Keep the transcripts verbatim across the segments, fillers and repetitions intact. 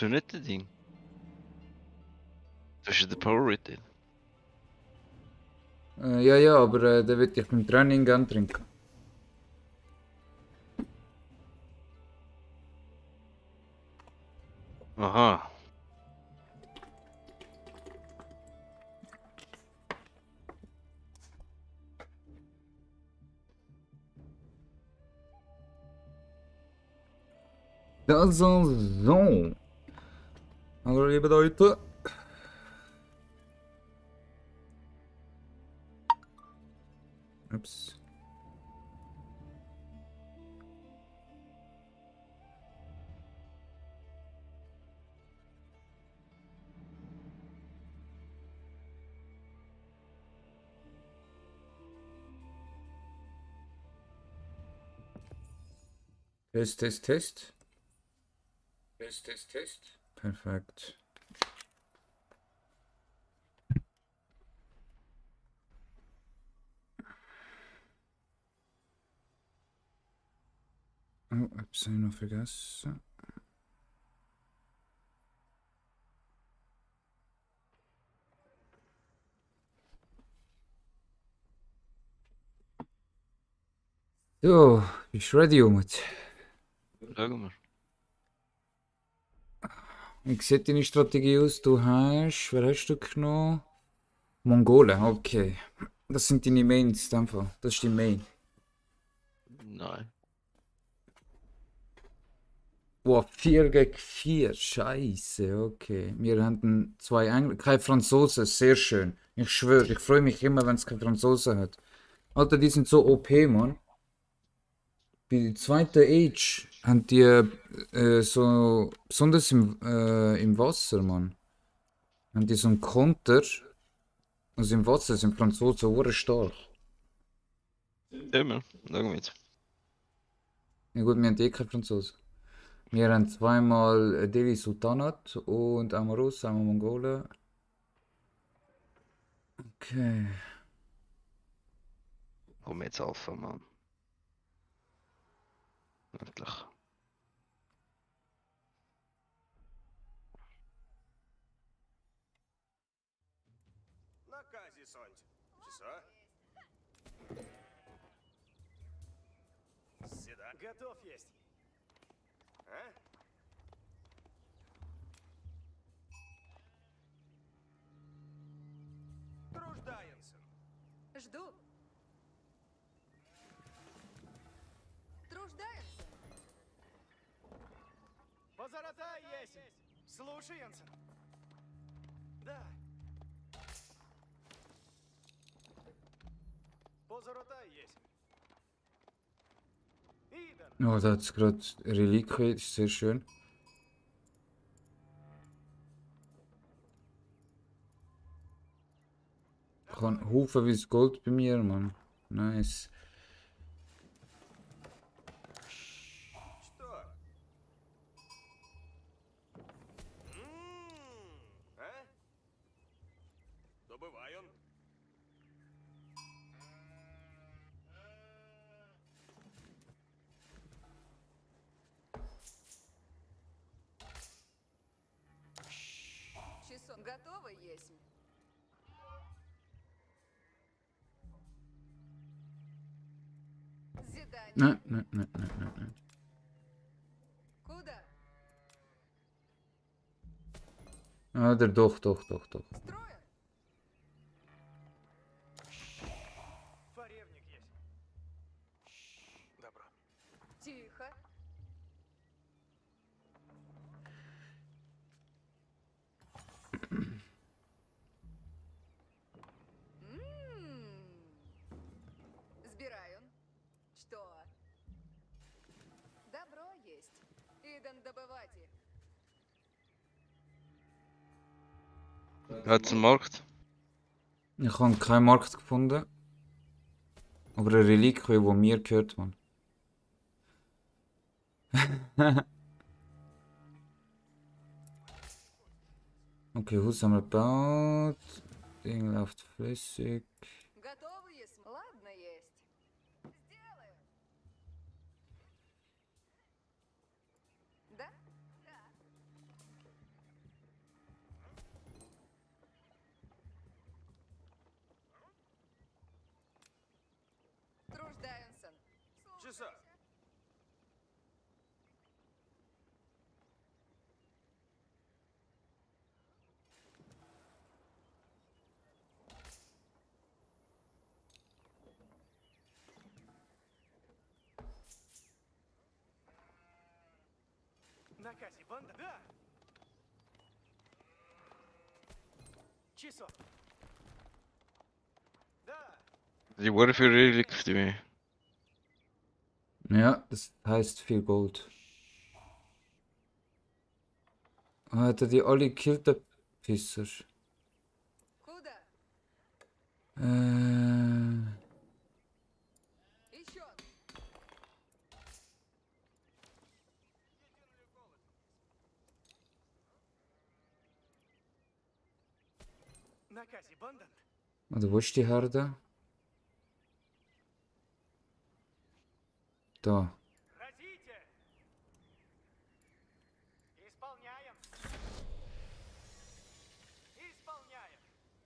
Hast du nicht das Ding? Du hast ja den Power Retail. Äh, ja, ja, aber äh, den würde ich beim Training gern trinken. Aha. Also so. Hallo liebe Leute. Ups. Test, Test, Test. Test, Test, Test. Perfekt. Oh, hab's noch vergessen. So, bist du ready, Jungs? Schauen wir. Wie sieht deine Strategie aus? Du hast, wer hast du genommen? Mongolen, okay. Das sind deine Mains, in dem Fall. Das ist die Main. Nein. Boah, vier gegen vier, scheiße, okay. Wir haben zwei Engländer, keine Franzosen, sehr schön. Ich schwöre, ich freue mich immer, wenn es keine Franzosen hat. Alter, die sind so O P, Mann. Bei der zweiten Age haben die äh, so, besonders im, äh, im Wasser, Mann, haben die so einen Konter. Also im Wasser sind Franzosen sehr stark. Schauen wir. Schauen wir jetzt. Ja gut, wir haben eh keine Franzosen. Wir haben zweimal äh, Delhi Sultanat und einmal Russen, einmal Mongolen. Okay. Komm jetzt Alpha, Mann. Endlich. Наказе, Сонь. Часа? Сюда. Готов есть. А? Труждаенсен. Жду. Труждаемся. Позоротай есть. Слушаемся. Да. Позоротай есть. Идан. Oh, da hat es gerade Reliquie, das ist sehr schön. Ich habe haufenweise Gold bei mir, Mann. Nice. Что? М, А? Добывай он. Часов. Готово есть. Задание. Nein, nein, nein, nein, nein, nein. Куда? Ah, der doch, doch, doch, doch. Строим? Фаревник есть. Добро. Тихо. М. Сбираю. Что? Добро есть. Идан добывать их. Hat es einen Markt? Ich habe keinen Markt gefunden. Aber eine Reliquie, die mir gehört, Mann. Okay, Haus haben wir gebaut. Ding läuft flüssig. Готово есть? Ладно есть. Сделаю. Да? Да. наказе банда? Да. Часов. Да. Die Warfare Relics, die. Ja, das heißt viel Gold. Hat er die alle gekillt, der Pisser? Куда? Äh, Еще. Наказе банда. oder wo ist die Herde? Da. Разите. Исполняем. Исполняем.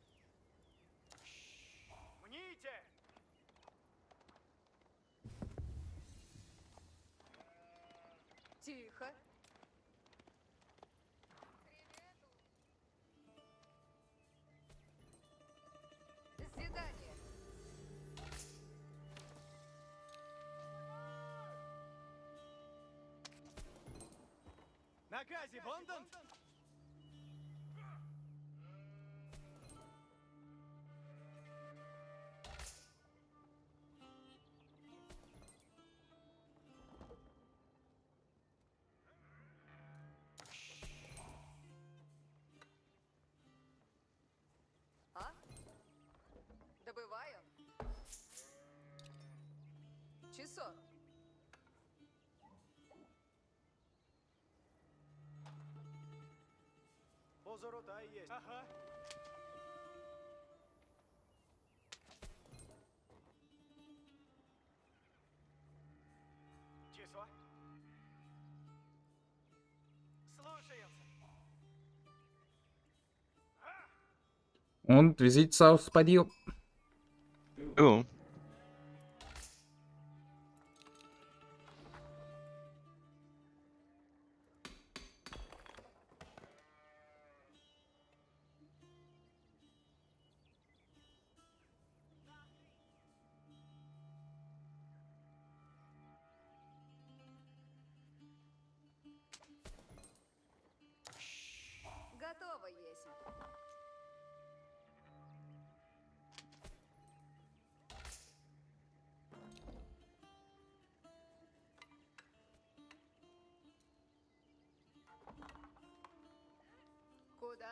Мните. Тихо. Задание. Наказе банда. А? Добываю. Часов. Бозорота есть. Ага. Число. Слушаемся. Und wie sieht's aus bei dir? Ja. Готово есть. Куда?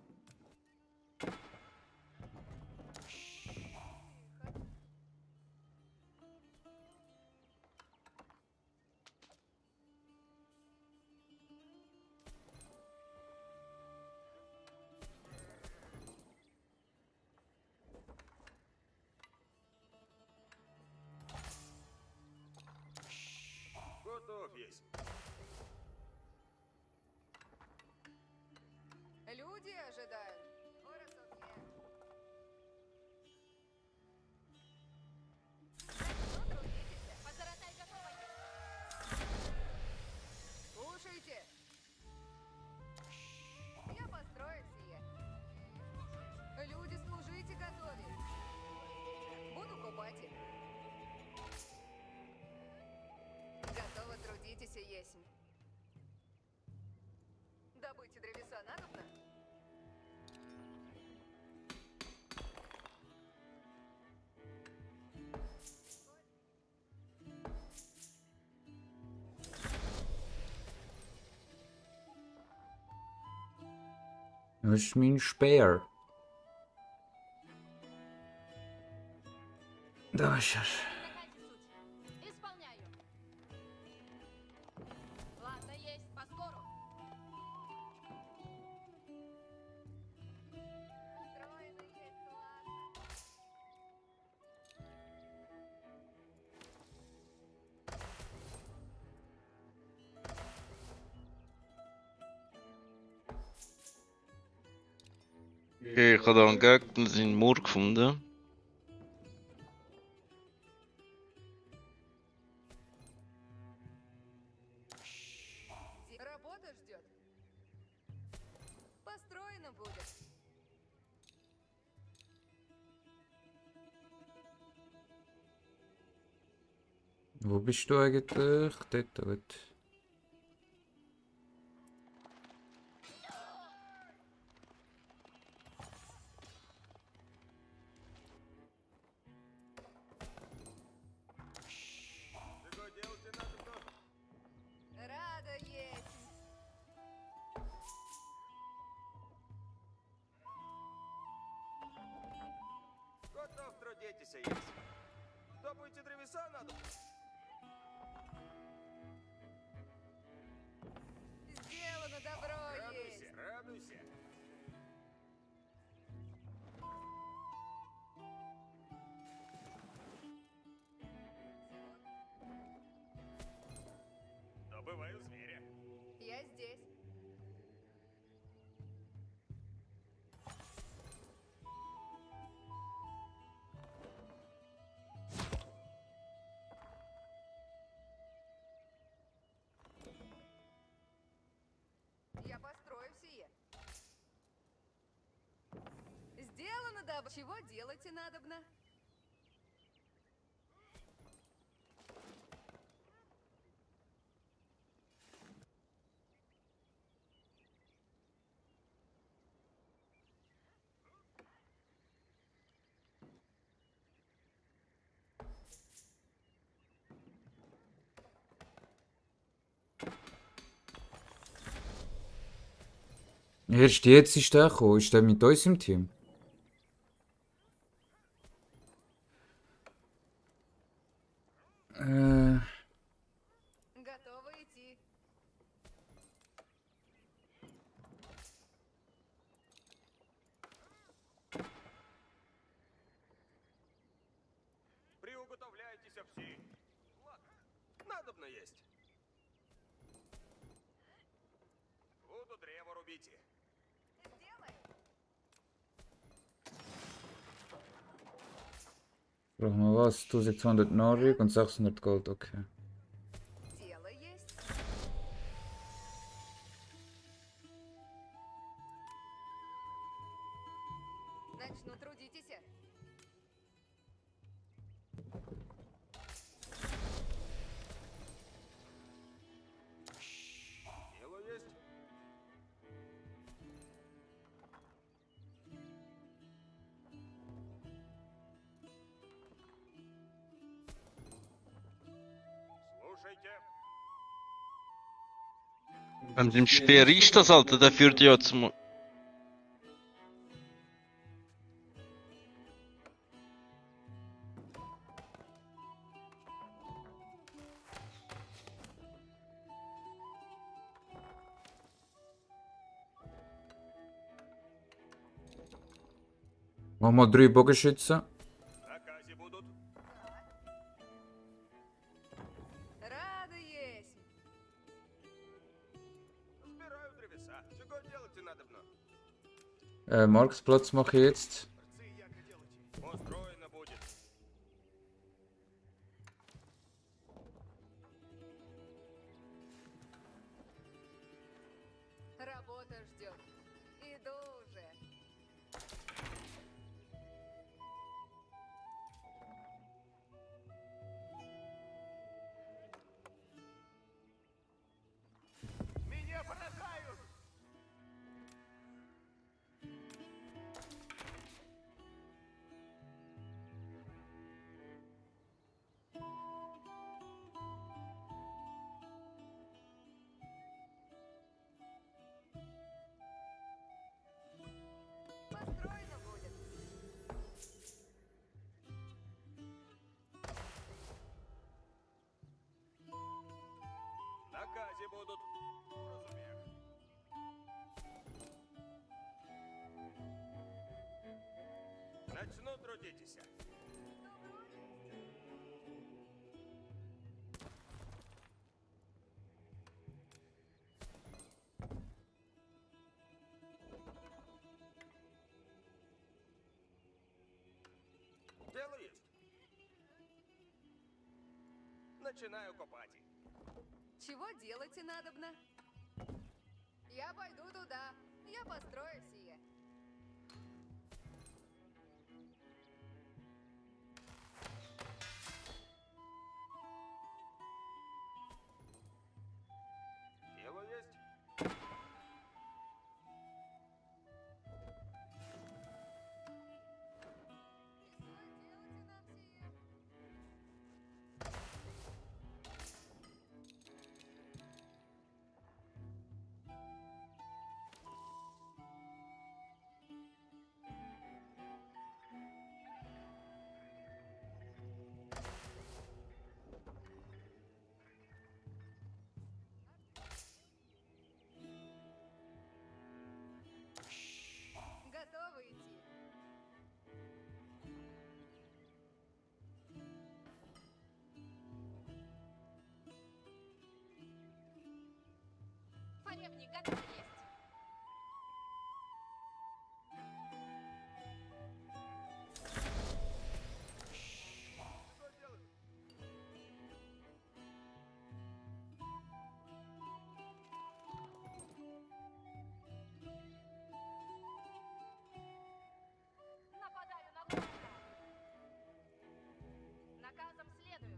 Готов есть. Люди ожидают. Городов нет. Потрудитесь. Позаратай готово. Слушайте. Я построю сие. Люди, служите готове. Буду купать их. Готово, трудитесь и есть. Добыть древеса надобно? Das ist mein Speer. Da ist er. Какая суть? Исполняю. Ладно, есть, поскору. Устроено есть, ладно. Okay, ich habe da einen Gegner seinen Mur gefunden. Работа ждет. Построено будет. Wo bist du eigentlich? Dort, dort. трудитесь, есть. Добудьте древеса надо. Сделано, добро есть. Радуйся, радуйся. Добываю зверя. Я здесь. Я построю сие. Сделано, да. Чего делать и надобно? Erst jetzt ist der gekommen. Ist der mit uns im Team? Äh, Готово идти. Приуготовляйтесь все. Ладно, надобно есть. Буду древо рубите. Сделаю. brauchen wir was? eintausendzweihundert Norik und sechshundert Gold, okay. Дело есть. Начну трудитесь. Дело есть. Слушайте. Wenn dem Speer ist das, Alter, der führt ja zum... Machen wir drei Bogenschützen. Накази будут. Рада есть. Сбираю древеса. Чего делать и надобно? Äh, Marktplatz mache ich jetzt. Построено будет. Работа ждет. Иду уже. Меня поражают! Построено будет. Накази будут. Разумею. Начну трудитесь. Дело есть. Начинаю копать. Чего делать и надобно? Я пойду туда. Я построю сие. Дело есть. готов есть. Нападаю на города. Наказом следую.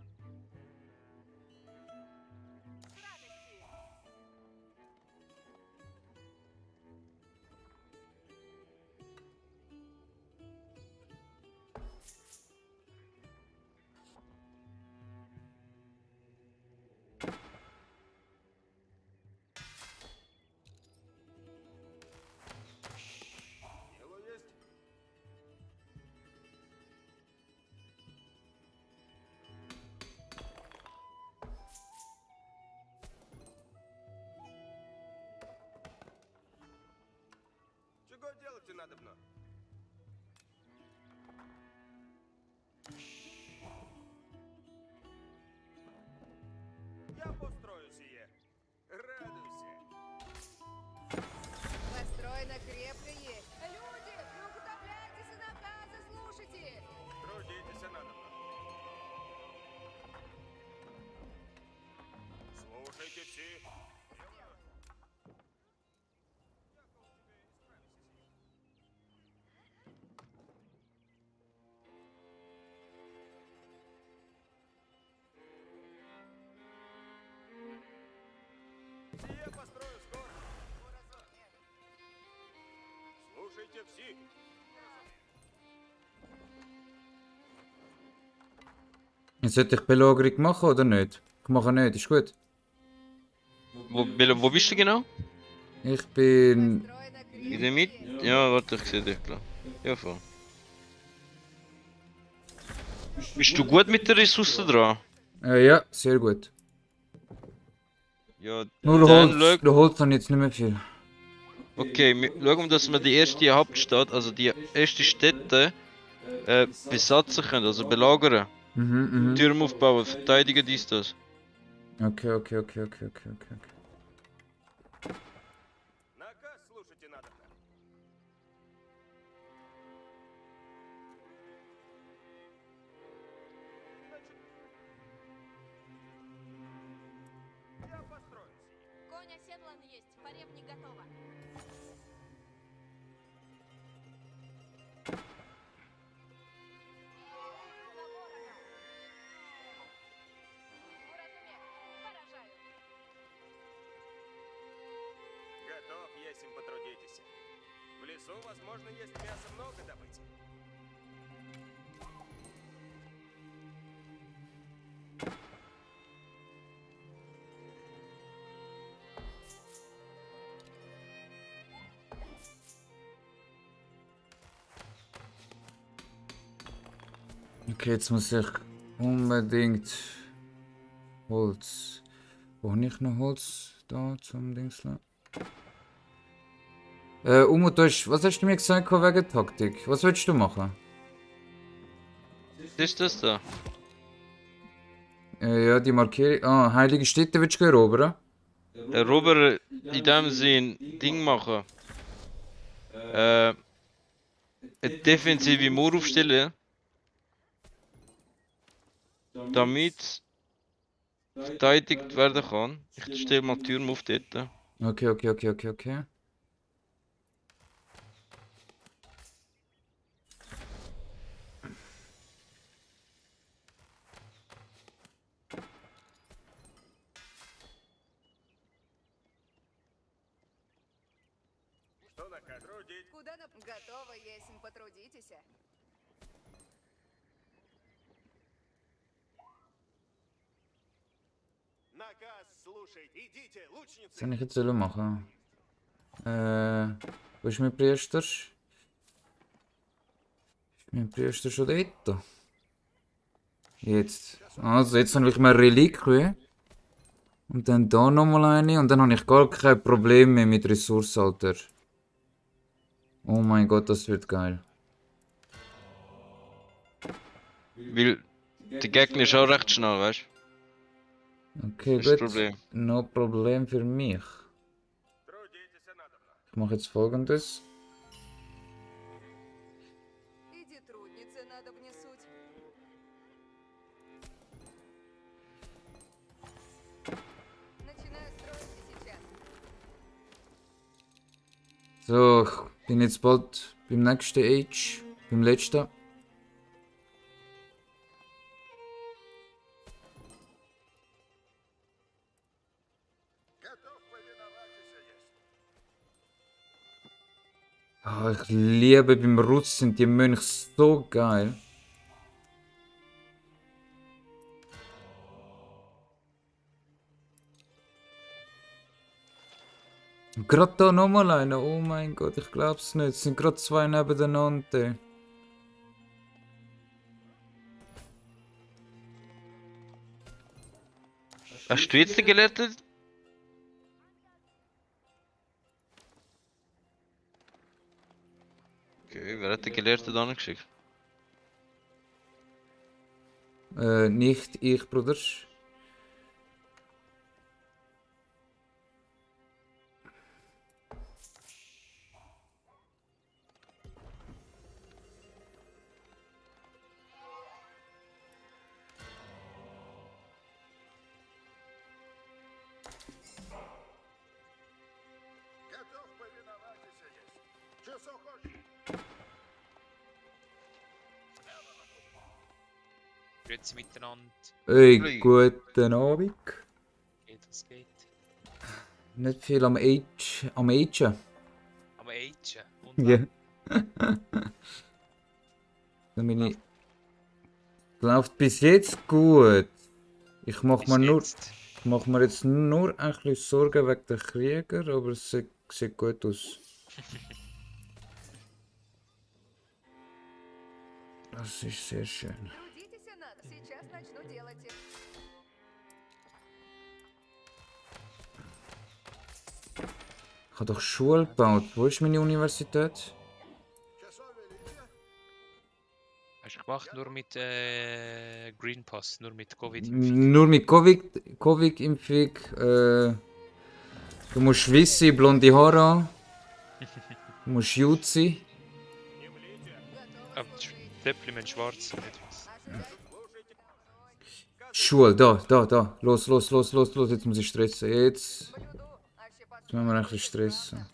С радостью. Дело есть. Чего делать-то надобно? Я построю сие. Радуйся. Построено крепко есть. Люди, приуготовляйтесь и наказы слушайте. Трудитесь надобно. Слушайте все. Сие построю скоро. Слушайте все. Jetzt sollte ich Belagerung machen oder nicht? Ich mache nicht, ist gut. Wo, Bela, wo bist du genau? Ich bin... Построено In der крепко Mitte? есть. Ja, warte, ich sehe dich klar. Ja, voll. Bist du gut mit den Ressourcen dran? Äh, ja, sehr gut. Ja, Nur dann Holz, schau- Holz habe ich jetzt nicht mehr viel. Okay, wir schauen, dass wir die erste Hauptstadt, also die erste Städte, äh, besatzen können, also belagern. Mhm, mhm. Türen aufbauen, verteidigen dies, das. Okay, okay, okay, okay, okay, okay. okay. Наказ слушайте надобно. Значит, я построю сие. Конь оседлан есть. Поребник готова. На ворога. Уразумев. Поражаю. Готов, есим потрудитесь. В лесу, возможно, есть мясо много добыть. Okay, jetzt muss ich unbedingt Holz. Wo habe ich noch Holz da zum Dingsla? Äh, Umut, du hast, was hast du mir gesagt wegen Taktik? Was willst du machen? Was ist das da? Äh, ja, die Markierung. Ah, heilige Städte willst du erobern? Erobern, in dem Sinn, Ding machen. Äh, eine defensive Mauer aufstellen. Damit verteidigt werden kann. Ich stelle mal die Türen auf dort. Okay, okay, okay, okay, okay. Что наказ? Трудить. Куда на... Готово есим, потрудитесь. Наказ слушай. Идите, лучницы. Was soll ich jetzt sollen machen? Äh, wo ist mein Priester? Ist mein Priester schon dort? Jetzt. Also, jetzt habe ich mir Reliquie. Und dann da nochmal eine. Und dann habe ich gar kein Problem mehr mit Ressourcen, Alter. Oh mein Gott, das wird geil. Weil der Gegner ist auch recht schnell, weißt du? Okay, Das ist das gut. Problem. No Problem für mich. Ich mache jetzt folgendes. Иди труднице надо внесуть. Начинаю строить сейчас. So, ich bin jetzt bald beim nächsten Age, beim letzten. Готов повиноваться, есть. Ah, ich liebe beim Rutsch sind die Mönche so geil. Gerade da nochmal einer. Oh mein Gott, ich glaub's nicht. Es sind gerade zwei nebeneinander. Hast du jetzt den Gelehrten? Okay, wer hat den Gelehrten da geschickt? Äh, nicht ich, Bruder. Готов повиноваться, есть. Че хочешь? Grüezi miteinander. Ey, guten Abend. Geht, was geht? Nicht viel am Age. Am Agen. Am Agen. Und Ja. So meine. Läuft bis jetzt gut. Ich mach bis mir nur. jetzt. Ich mach mir jetzt nur ein bisschen Sorgen wegen der Krieger, aber es sieht, sieht gut aus. Das ist sehr schön. Трудитесь надо. Сейчас начну делать их. Ich habe doch Schule gebaut. Wo ist meine Universität? Часов велите? Hast du gemacht? Nur mit äh, Green Pass, nur mit Covid. Nur mit Covid, Covid-Impfung. Äh, du musst weiße, blonde Haare haben. Du musst jut sein. Ah, Döppelmann schwarz. Nicht was. Schule, da, da, da. Los, los, los, los, los. Jetzt muss ich stressen. Jetzt, Блюду. Аще jetzt müssen wir ein bisschen stressen.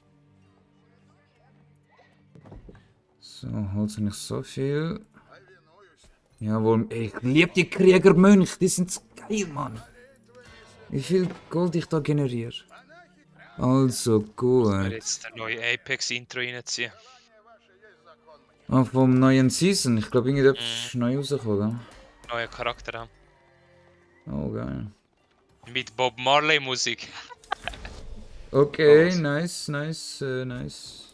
So, Holz habe ich so viel. Jawohl, ey, ich liebe die Kriegermönche. Die sind so geil, Mann. Wie viel Gold ich da generiere. Also Wir gut. jetzt ein neues Apex-Intro reinziehen. Ah, vom neuen Season. Ich glaube, irgendetwas ist neu rausgekommen. Neuer Charakter haben. Oh, geil. Mit Bob Marley Musik. Okay, Was? nice, nice, äh, nice.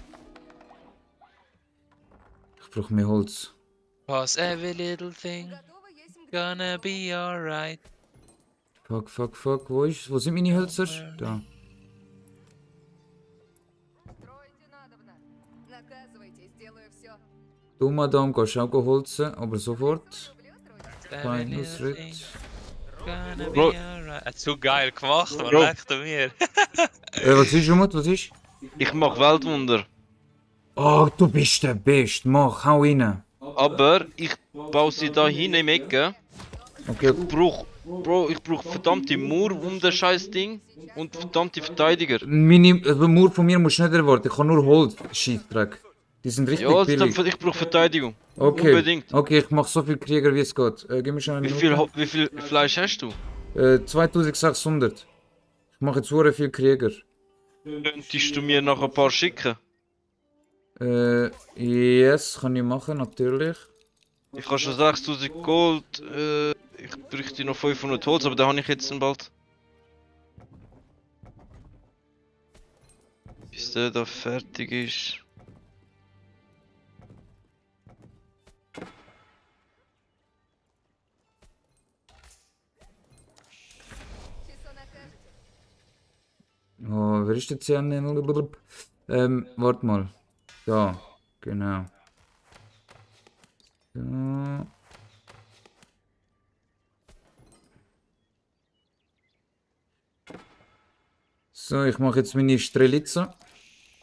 Ich brauche mehr Holz. Was every little thing готово есть мгновенно. gonna be alright. Fuck, fuck, fuck. Wo ist, wo sind meine Hölzer? Da. Строите надобно. Наказывайте, сделаю все. Du, Madame, gehst auch holzen, aber sofort. Люблю трудиться. Every Feiner little Schritt. thing gonna be Bro. alright. Hat zu geil gemacht, man. Bro. Leckt an mir. Äh, was ist, Jumut? Was ist? Ich mach Weltwunder. Oh, du bist der Beste. Mach, hau rein. Aber ich baue sie da hin im Ecke. Okay, Ich brauch, Bro, ich brauch verdammte Mauer um das scheiß Ding und verdammte Verteidiger. meine also Mauer von mir musst du nicht erwarten. Ich kann nur Holz. Scheissdreck. Die sind richtig Ja, also billig. dann, ich brauch Verteidigung. Okay. Unbedingt. Okay, ich mach so viel Krieger, wie es geht. Äh, gib mir schon eine Wie viel, Minute. wie viel Fleisch hast du? Äh, zweitausendsechshundert. Ich mache jetzt sehr viel Krieger. Könntest du mir noch ein paar schicken? Äh, yes, kann ich machen, natürlich. Ich habe schon sechstausend Gold. Äh, ich bräuchte noch fünfhundert Holz, aber da habe ich jetzt dann bald. Bis der da fertig ist. Часо накажете. Oh, wer ist jetzt hier? Ähm, warte mal. Da, genau. So. So, ich mache jetzt meine Strelica.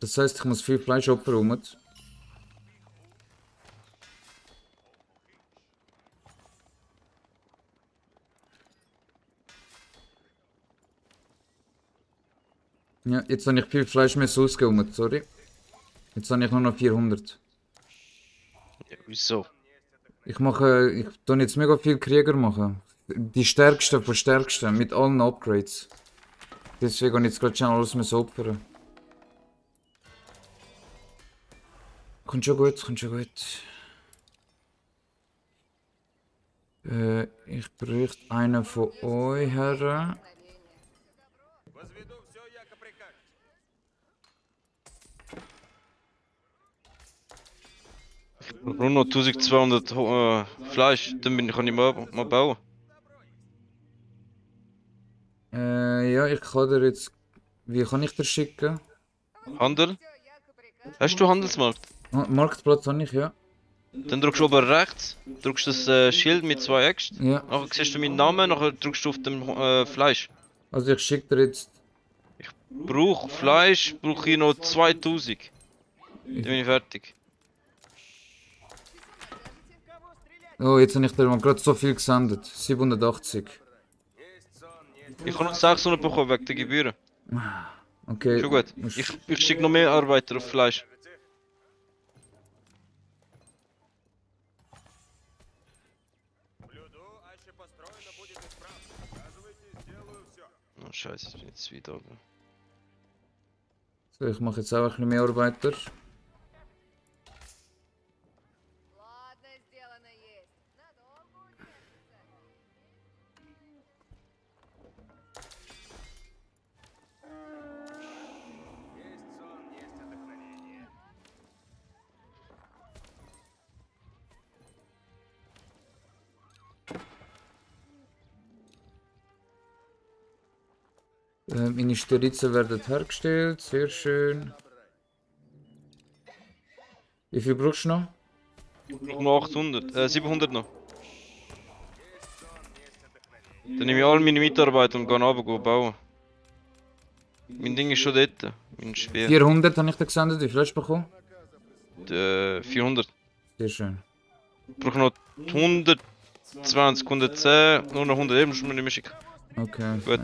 Das heißt, ich muss viel Fleisch abräumen. Ja, jetzt habe ich viel Fleisch mehr ausgegeben, sorry. Jetzt habe ich nur noch vierhundert. Ja, wieso? Ich mache, ich tue jetzt mega viel Krieger machen. Die stärksten von stärksten, mit allen Upgrades. Deswegen habe ich jetzt gerade schon alles mehr opfern. Kommt schon gut, kommt schon gut. Äh, ich bräuchte einen von euch, Herren. Возведу все, яко прикажете. Nur noch zwölfhundert äh, Fleisch, dann bin ich, kann ich mal, mal bauen. Äh, ja, ich kann dir jetzt... Wie kann ich dir schicken? Handel? Все, яко прикажете. Hast du Handelsmarkt? Ah, Marktplatz habe ich, ja. Dann drückst du oben rechts, drückst das äh, Schild mit zwei Äxten. Ja, Nachher siehst du meinen Namen, nachher drückst du auf dem äh, Fleisch. also ich schicke dir jetzt... Brauch Fleisch, brauche ich noch zweitausend. Dann bin ich fertig. Oh, jetzt habe ich dir mal gerade so viel gesendet. siebenhundertachtzig. Есть сон, есть Ich habe noch sechshundert bekommen wegen der Gebühren. Okay. Schon gut. musst- Ich, ich schicke noch mehr Arbeiter auf Fleisch. блюду, аще построено будет исправно. Показывайте, сделаю все. Oh scheiße, ich bin jetzt wieder oben. So, ich mache jetzt auch ein bisschen mehr Arbeiter. Ладно, сделано есть. Надолго удержится. Есть сон, есть отдохновение. Äh, meine Sterizen werden hergestellt, sehr schön. Wie viel brauchst du noch? Ich brauche noch achthundert, äh, siebenhundert noch. Dann nehme ich all meine Mitarbeiter und gehe runter bauen. Mein Ding ist schon dort, mein Speer. vierhundert habe ich dir gesendet, wie viel hast du bekommen? Äh, vierhundert. Sehr schön. Ich brauche noch hundertzwanzig, hundertzehn, nur noch hundert, eben muss man nicht mehr schicken. Okay. Gut.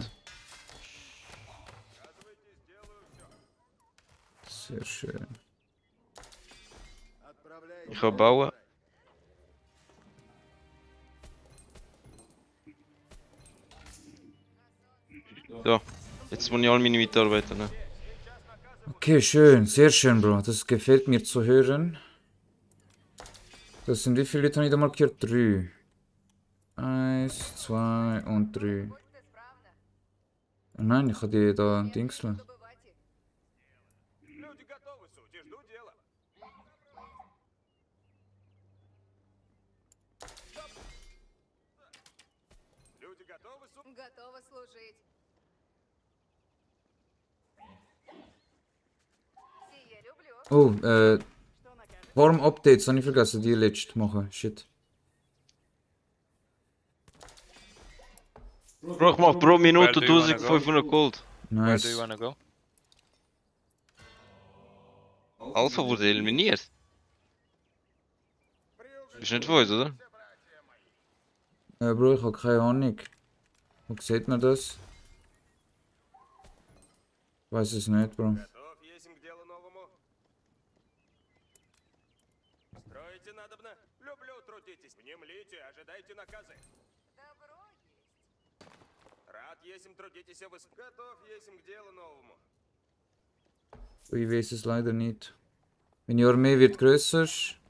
Sehr schön. Ich kann bauen. So, jetzt muss ich all meine Mitarbeiter nehmen. Okay, schön, sehr schön, Bro. Das gefällt mir zu hören. Das sind wie viele Leute habe ich da markiert? Drei. Eins, zwei und drei. Будет исправно. Oh nein, ich habe die da Dingseln. Добывать их. Люди готовы, сути, жду дела. Люди готовы, суть? Готово служить. Сие люблю. Oh, äh. Farm-Updates habe ich vergessen, die letzte machen. Shit. Bro, ich mach pro Minute Where do you wanna go? eintausendfünfhundert Gold. Where do you Nice. wanna go? Alpha wurde eliminiert. Ist nicht von uns, oder? Äh, Bro, ich habe keine Ahnung. Wo sieht man das? Ich weiß es nicht, Bro. Готов, есмь к делу новому. Строите надобно. Люблю, трудитесь. Внемлите, ожидайте наказы. Добро есть. Рад, есмь, трудитесь, вы... Готов, есмь к делу новому. Ich weiß es leider nicht. Meine Armee wird grösser.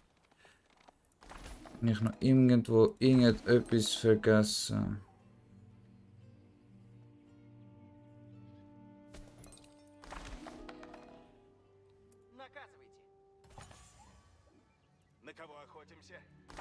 Wenn ich noch irgendwo irgendetwas vergessen. Наказывайте. На кого охотимся?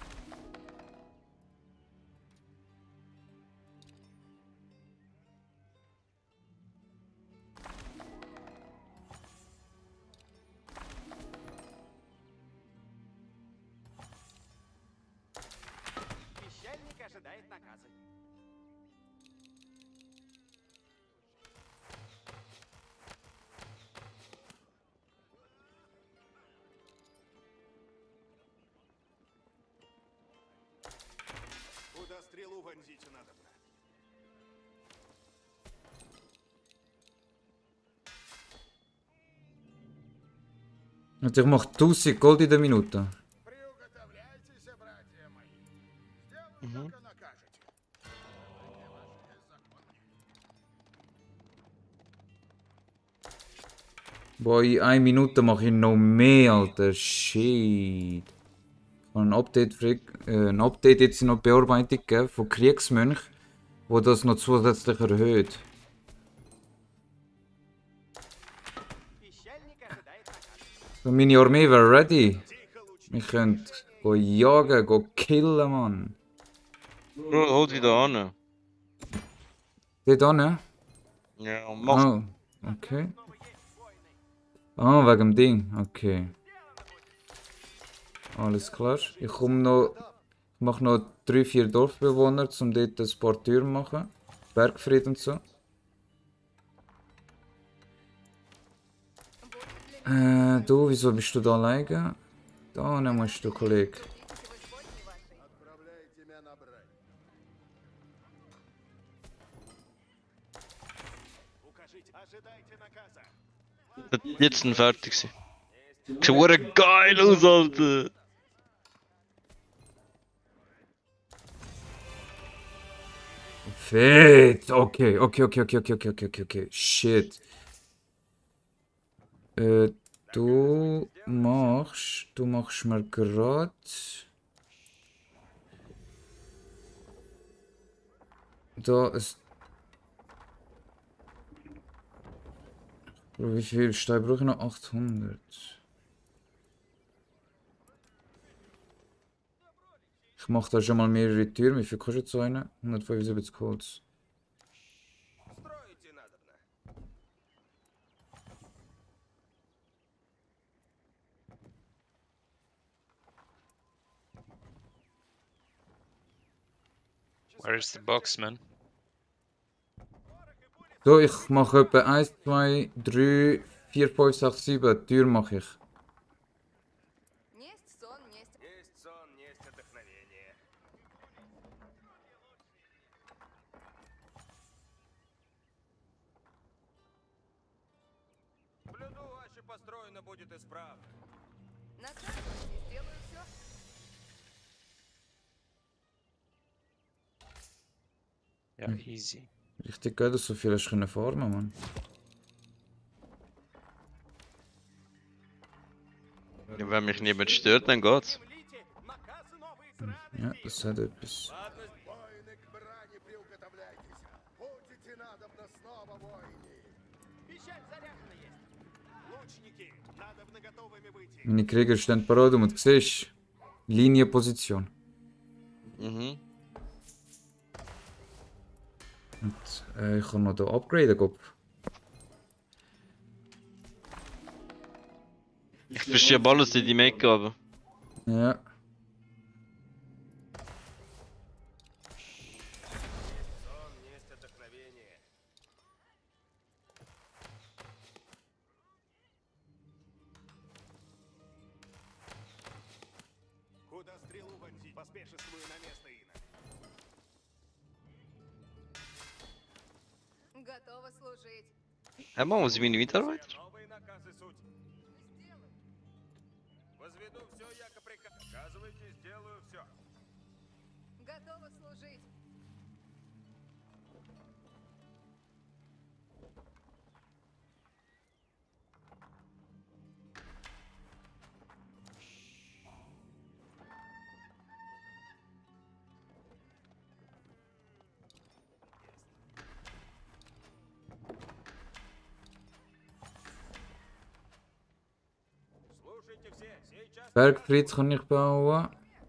Пещальник ожидает наказы. Куда стрелу вонзить надобно? Und ich mache tausend Gold in der Minute. Приуготовляйтесь, братья мои. Сделаю, Mhm. как накажете. Boah, in einer Minute mache ich noch mehr, Alter. Shit. Ich habe ein Update, frick- äh, ein Update jetzt noch Bearbeitung gegeben von Kriegsmönch, wo das noch zusätzlich erhöht. So, meine Armee wäre ready. Wir können go jagen, go killen, Mann. Bro, hol die da an. Dort hin? Ja, und mach. Oh, okay. Ah, wegen dem Ding, okay. Alles klar. Ich komme noch. Ich mache noch drei, vier Dorfbewohner, um dort ein paar Türen zu machen. Bergfried und so. Äh, du, wieso bist du da alleine? Da ne musst du, Kollege. Отправляйте меня на брань. Укажите. Ожидайте наказа. Das hat jetzt ein fertig sein. Sieht hure geil aus, Alter. Fett! Okay, okay, okay, okay, okay, okay, okay, okay, okay. Shit. Äh, du machst. Du machst mir grad. Da ist. Bro, wie viel Stein brauche ich noch? achthundert. Ich mache da schon mal mehrere Türen. Wie viel kostet so eine? hundertfünfundsiebzig Holz. Строите надобно. Where is the box, man? So, ich mache etwa eins, zwei, drei, vier, fünf, sechs, sieben. Tür mache ich. Несть сон, несть... Есть сон, есть отдохновение. Блюду ваше построено будет исправно. Наказывайте, сделаю все. Ja, easy. Richtig geil, dass du so viel hast können farmen, Mann. Ja, wenn mich niemand stört, dann geht's. Землите, наказы новые сразу. Ja, das hat etwas. Ладно, воины, к брани приуготовляйтесь. Будете надобно снова воины. Пищать заряжена есть. Лучники, надобно готовыми выйти. Meine Krieger stehen parat und du siehst, Linienposition. Mhm. Und äh, ich kann noch da upgraden, Kopf. Ich verschiebe alles in die Mecke, aber. Ja. Сон, есть отдохновение. Куда стрелу вонзить? Поспешествую на место, Ина. Готова служить. Hä, machen wir sie meine Mitarbeiter? Новые наказы суть. Возведу все, яко приказ. Оказывайте, сделаю все. Готова служить. Слушайте все, сейчас... Bergfried kann ich bauen.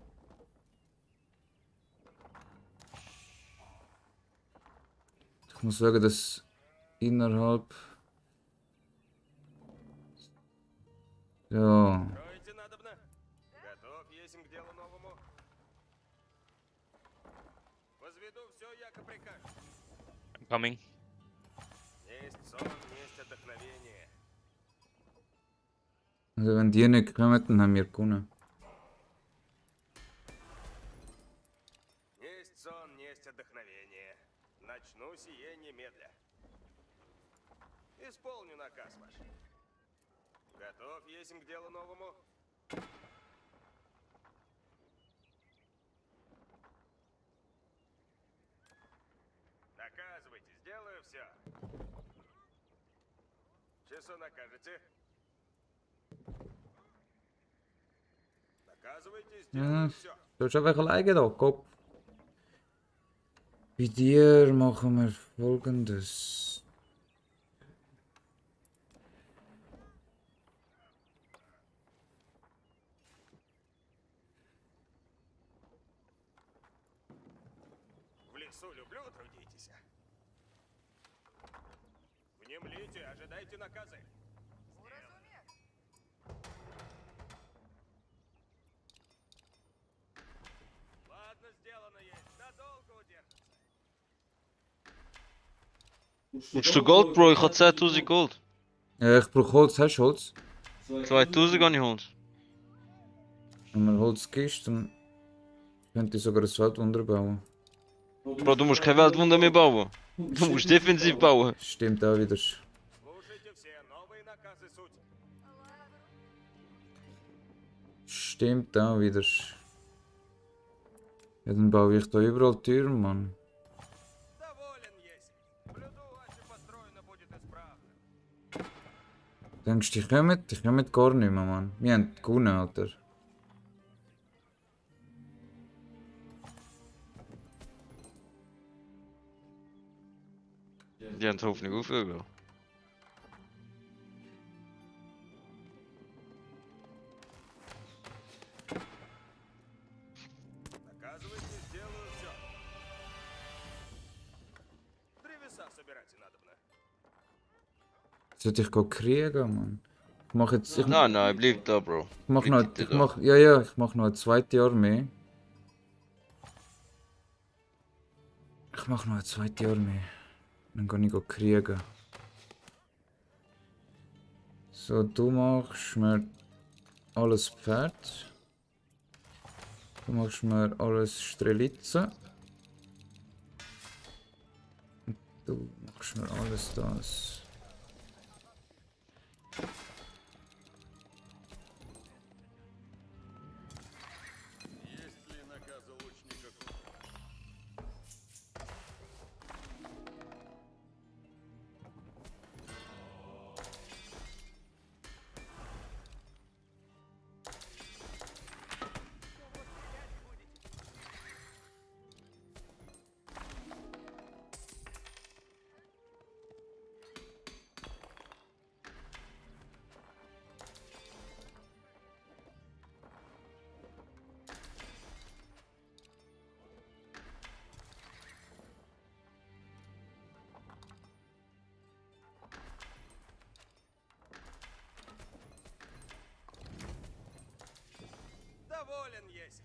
Ich muss sagen, dass innerhalb. Ja. Строите надобно? Готов есмь к делу новому. Возведу все, яко приказ. I'm coming. Есть сон, есть отдохновение. Also, wenn die nicht kommen, dann haben wir gewonnen. Есть сон, несть отдохновение. Начну сие немедля. Исполню наказ ваш. Готов есмь к делу новому? Наказывайте, сделаю все. Часу накажете? Наказывайте, сделаю Ja, все. du hast einfach alleine da, Kopf. Bei dir machen wir folgendes. В лесу люблю, трудитесь. Внемлите, ожидайте наказы. Уразумех. Ладно, сделано есть. Надолго удержится. Willst du Gold, Bro? Ich habe zehntausend Gold. Ja, ich brauche Holz. Hast du Holz? zweitausend habe ich Holz. Wenn man Holz gibst, dann könnte ich sogar ein Weltwunder bauen. Bro, du musst keine Weltwunder mehr bauen. Du musst defensiv bauen. Stimmt auch wieder. Слушайте все, новые наказы суть. Stimmt auch wieder. Ja, dann baue ich da überall Türen, Mann. Доволен есть. Блюду, аще построено будет исправно. Denkst du, die kommen? Die kommen gar nicht mehr, Mann. Wir haben gewonnen, Alter. Die haben die Hoffnung aufgehört. Наказывайте, сделаю все. Древеса собирать надобно. Sollte ich gehen kriegen, Mann? Ich mach jetzt. Ich, Nein, nein, bleib da, Bro. ich mach bleib noch. bitte Ich da. mach, ja, ja, ich mach noch eine zweite Armee. Ich mach noch eine zweite Armee. Dann kann ich gehen kriegen. So, du machst mir alles Pferd. Du machst mir alles Strelitzen. Und du machst mir alles das. Есть ли наказы лучников? Доволен есть.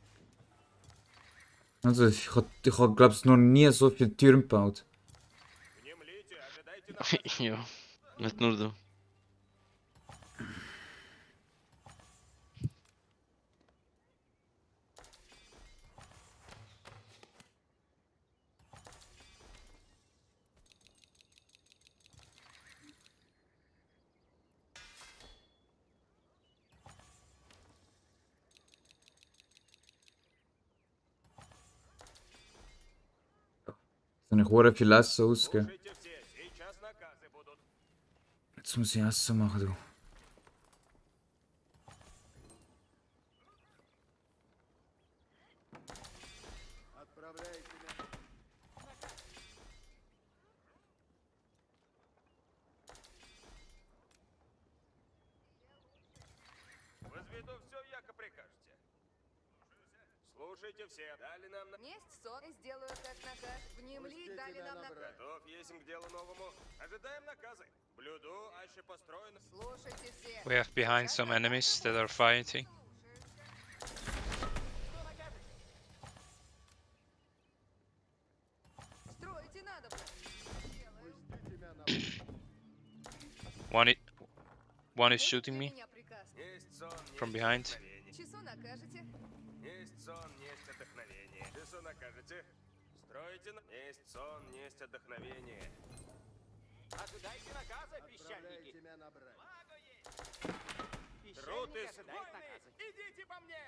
Also ich hab, ich hab glaub's noch nie so viele Türen gebaut. Внемлите, ожидайте наказы. Ja, nicht nur du. Dann ich hure viel Essen ausgeben. Слушайте все, сейчас наказы будут. Jetzt muss ich Essen machen, du. Отправляйте меня. Возведу все, яко прикажете. Слушайте все. Дали нам на... Несть сон. Сделаю, как наказ. Внемли, дали нам наказ. Готов есмь к делу новому. Ожидаем наказы. Блюду, аще построено. Слушайте все. We have behind some enemies that are fighting. Строите надобно. One, i one is shooting me Меня приказ. Есть сон, несть from behind. отдохновение. Часу накажете. Есть сон, несть отдохновение. Часу накажете. Стройте на... Есть сон, есть отдохновение. Ожидайте наказа, песчаники. меня набрать. Труд и ожидает наказа. Идите по мне!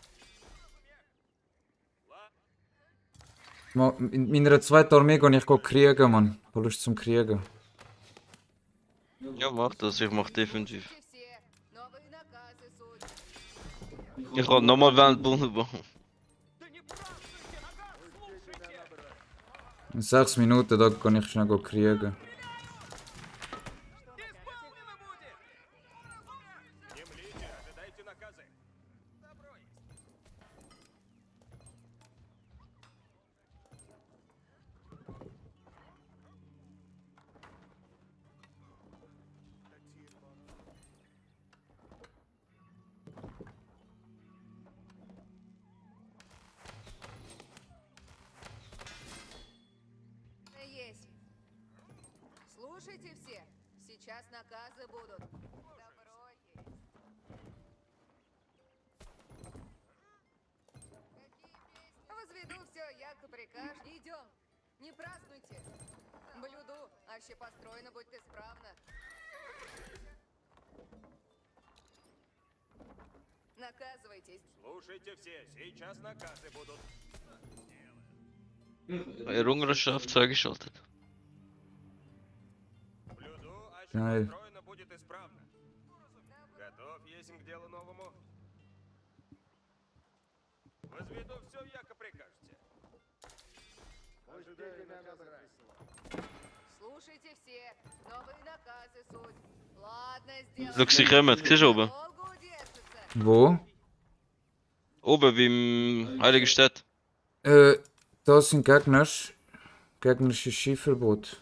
Ma- In meiner zweiten Armee gehe ich go kriegen, Mann. Ich habe Lust zum Kriegen. Ja, mach das, ich mach definitiv. Слушайте все. Новые наказы судьи. Ich kann nochmal Wendbunde machen. Да не празднуйте, наказ слушайте! In sechs Minuten da kann ich schnell go kriegen. Исполнено будет! Не млите, ожидайте наказы. Добро есть. Есть. Слушайте все. Сейчас наказы будут. Добро есть. Какие песни? Возведу все, як прикаж. Идем. Не празднуйте. Блюду, аще построено будьте справно. Наказывайтесь. Слушайте все, сейчас наказы будут. Errungenschaft freigeschaltet. Блюду, аще Ай. построено будет исправно. Готов есть к делу новому? Возведу все, яко прикажете. Слушайте все. Новые наказы суть. Ладно, сделаем. Schau, sie kommen. Siehst du oben? Долго удержится. Wo? Oben beim Heiligen Stadt. Äh, da sind Gegner. Gegnerisches Skiverbot.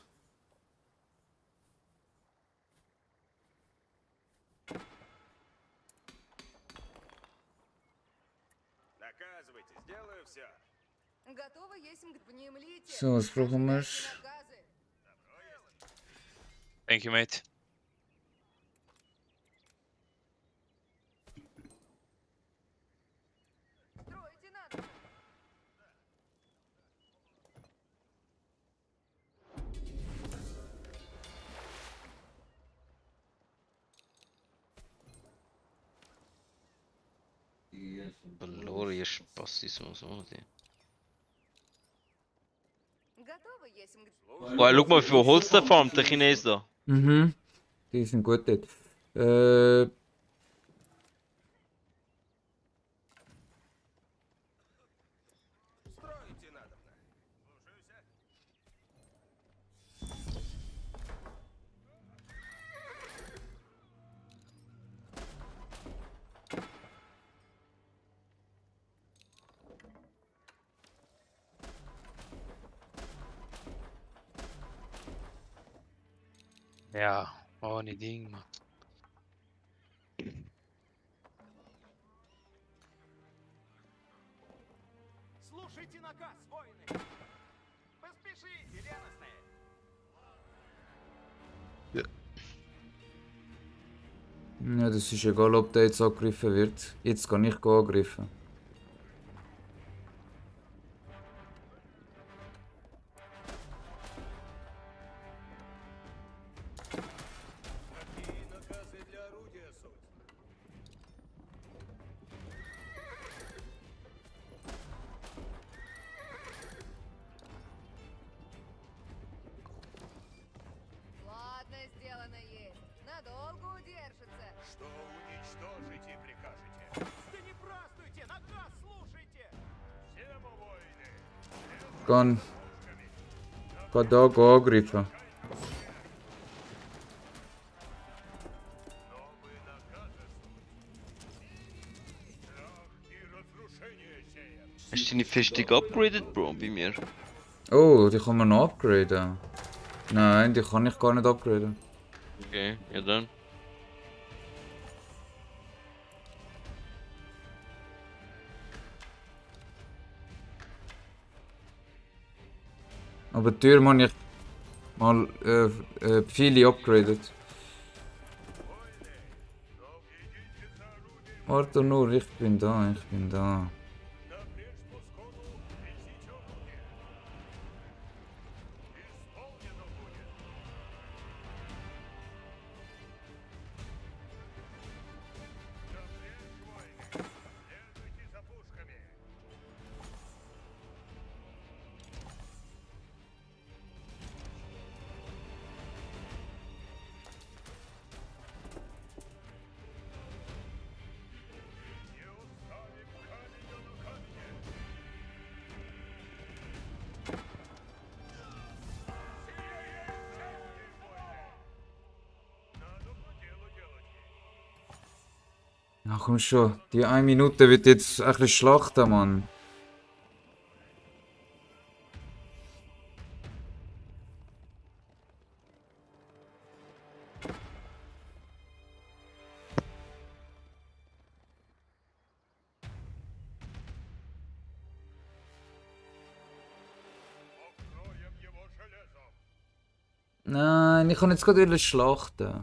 Наказывайте, сделаю все. Готово есть м- внемлите. So, was brauchen wir? Ожидайте наказы. Thank you, mate. Строите надо. Verloren, Spastis, was machen die? Готово есть м- Boah, schau mal, wie viel Holz der farmt, der Chines da. Mhm. Die sind gut dort. Äh, Строите надобно. Слушаюся. Ja, ohne Ding, Mann. Слушайте наказ, воины! Поспешите, ревностные! ja, das ist egal, ob der jetzt angegriffen wird. Jetzt kann ich angreifen. Какие наказы для орудия суть? Ладно, сделано есть. Надолго удержится. Что уничтожите прикажете? Да не празднуйте, наказ слушайте! Всем воины! Kann. Kann da angreifen. Новые наказы суть. Страх и разрушение сеят. Hast du deine Festung upgraded, Bro, bei mir? Oh, die kann man noch upgraden. Nein, die kann ich gar nicht upgraden. Okay, ja dann. Aber die Tür habe ich mal äh, äh, viele upgradet. Warte nur, ich bin da, ich bin da. Напрежь по сходу, пресечем руки. Ja, komm schon. Die eine Minute wird jetzt ein bisschen schlachten, Mann. Покроем его железом. Nein, ich kann jetzt gerade wieder schlachten.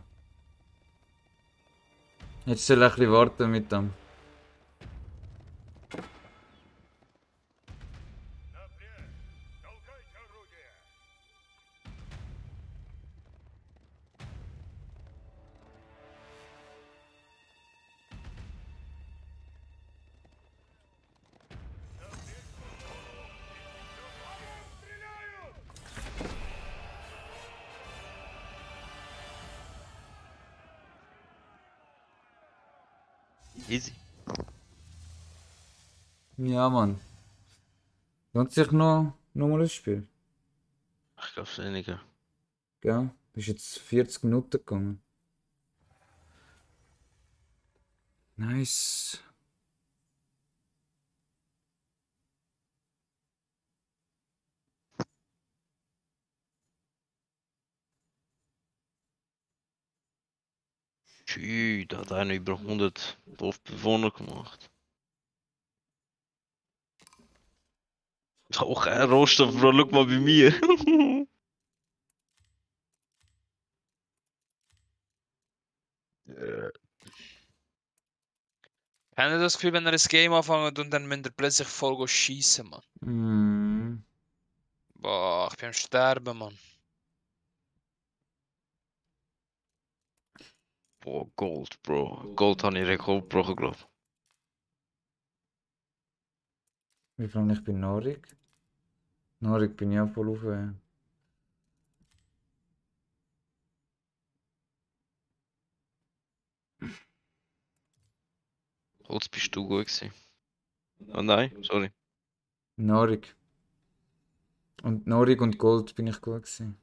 Jetzt soll ich ein bisschen warten mit dem. Напрячь! Толкайте орудие! Easy. Ja, Mann. Lohnt sich noch, noch mal ein Spiel? Ich glaube weniger. Gell? Das ist jetzt vierzig Minuten gegangen. Nice. Tschü, da hat einer über hundert Dorfbewohner gemacht. Auch ein Rohstoff, Bro, schau mal bei mir. Äh, Habt ihr das Gefühl, wenn ihr ein Game anfangt und dann müsst ihr plötzlich voll schießen, Mann? Mm. Boah, ich bin am Sterben, Mann. Boah, Gold, Bro. Gold habe ich Rekord gebrochen, glaube ich. Wie viel ich bin Norik? Norik bin ich auch voll auf. Äh. Holz bist du gut gewesen. Oh nein, sorry. Norik. Und Norik und Gold bin ich gut gewesen.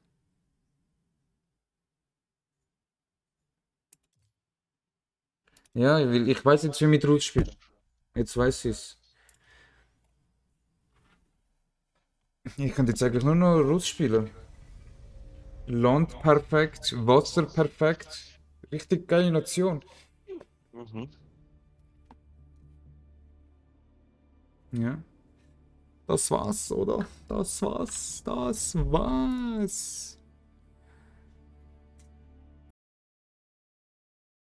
Ja, ich, will, ich weiß jetzt, wie mit Rules spielen. Jetzt weiß ich es. Ich könnte jetzt eigentlich nur noch Rules spielen. Land perfekt, Wasser perfekt. Richtig geile Nation. Mhm. Ja. Das war's, oder? Das war's. Das war's.